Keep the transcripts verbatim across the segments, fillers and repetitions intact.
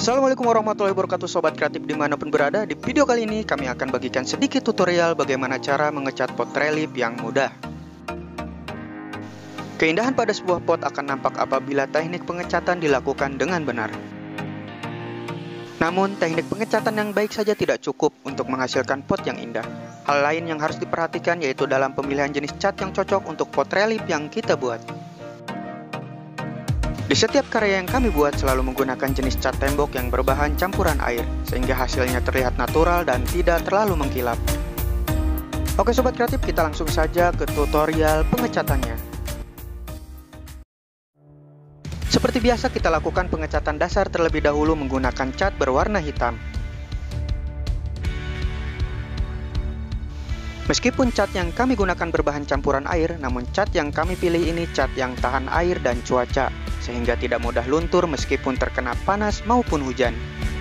Assalamualaikum warahmatullahi wabarakatuh Sobat Kreatif dimanapun berada. Di video kali ini kami akan bagikan sedikit tutorial bagaimana cara mengecat pot relief yang mudah. Keindahan pada sebuah pot akan nampak apabila teknik pengecatan dilakukan dengan benar. Namun teknik pengecatan yang baik saja tidak cukup untuk menghasilkan pot yang indah. Hal lain yang harus diperhatikan yaitu dalam pemilihan jenis cat yang cocok untuk pot relief yang kita buat. Di setiap karya yang kami buat selalu menggunakan jenis cat tembok yang berbahan campuran air, sehingga hasilnya terlihat natural dan tidak terlalu mengkilap. Oke Sobat Kreatif, kita langsung saja ke tutorial pengecatannya. Seperti biasa kita lakukan pengecatan dasar terlebih dahulu menggunakan cat berwarna hitam. Meskipun cat yang kami gunakan berbahan campuran air, namun cat yang kami pilih ini cat yang tahan air dan cuaca, sehingga tidak mudah luntur meskipun terkena panas maupun hujan.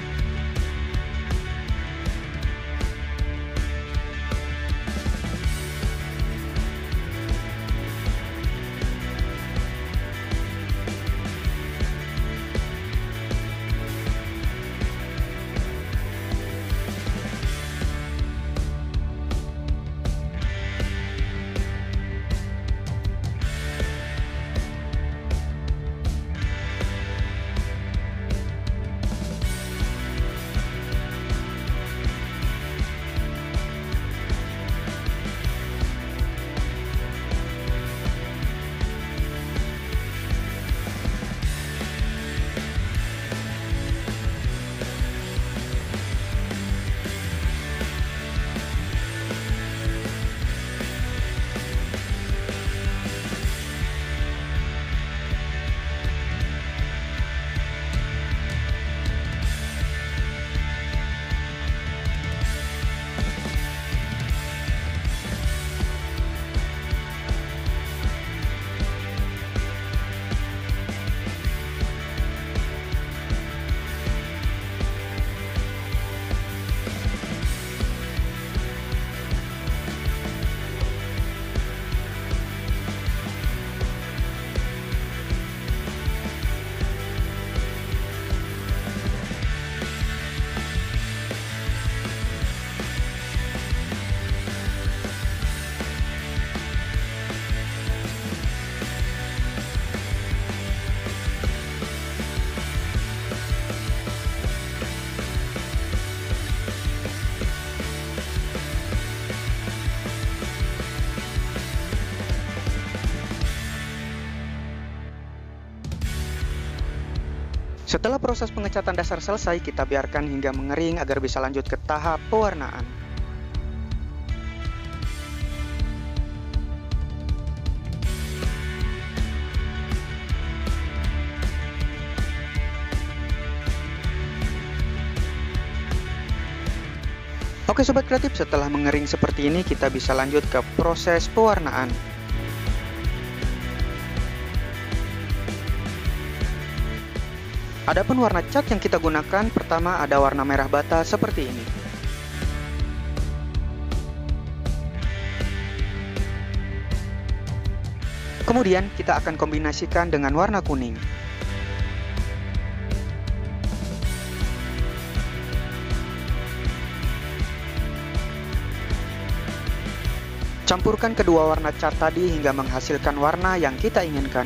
Setelah proses pengecatan dasar selesai, kita biarkan hingga mengering agar bisa lanjut ke tahap pewarnaan. Oke Sobat Kreatif, setelah mengering seperti ini, kita bisa lanjut ke proses pewarnaan. Adapun warna cat yang kita gunakan, pertama ada warna merah bata seperti ini. Kemudian kita akan kombinasikan dengan warna kuning. Campurkan kedua warna cat tadi hingga menghasilkan warna yang kita inginkan.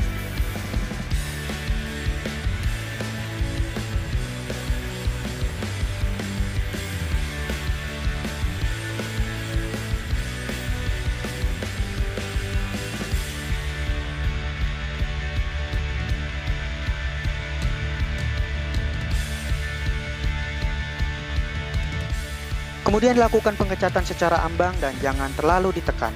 Kemudian lakukan pengecatan secara ambang dan jangan terlalu ditekan.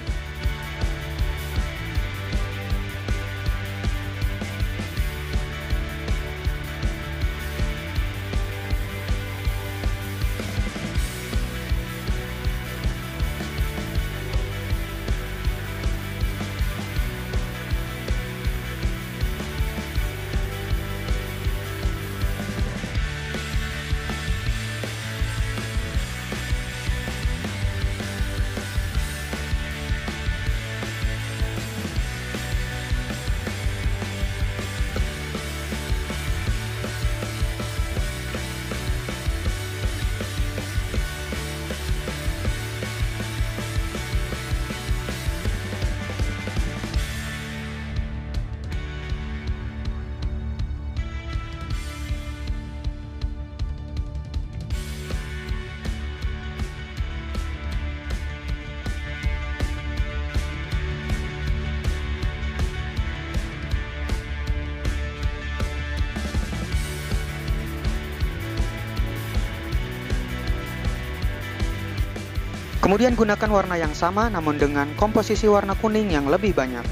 Kemudian gunakan warna yang sama namun dengan komposisi warna kuning yang lebih banyak.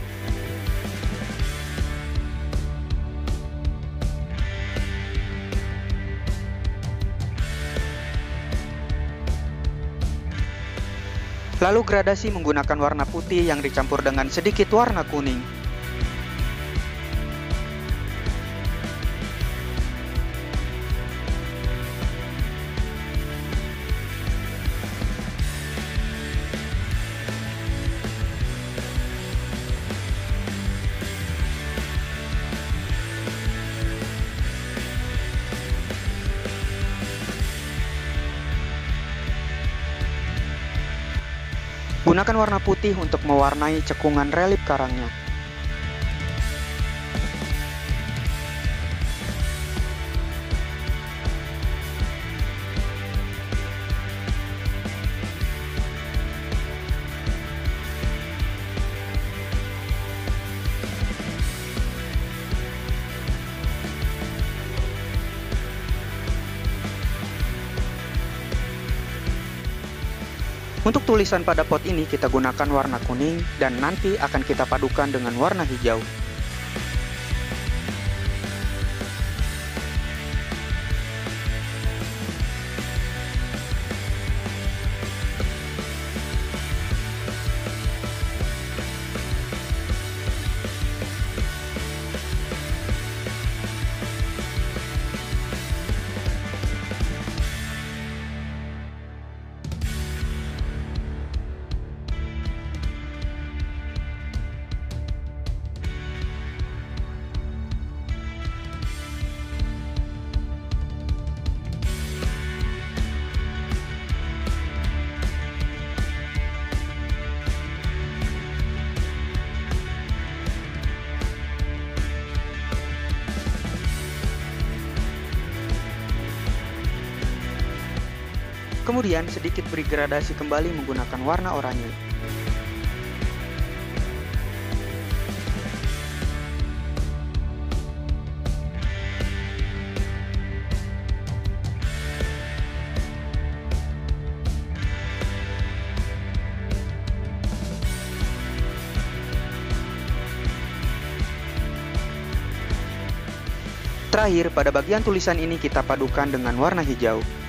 Lalu gradasi menggunakan warna putih yang dicampur dengan sedikit warna kuning. Gunakan warna putih untuk mewarnai cekungan relief karangnya. Untuk tulisan pada pot ini kita gunakan warna kuning dan nanti akan kita padukan dengan warna hijau. Kemudian sedikit beri gradasi kembali menggunakan warna oranye. Terakhir, pada bagian tulisan ini kita padukan dengan warna hijau.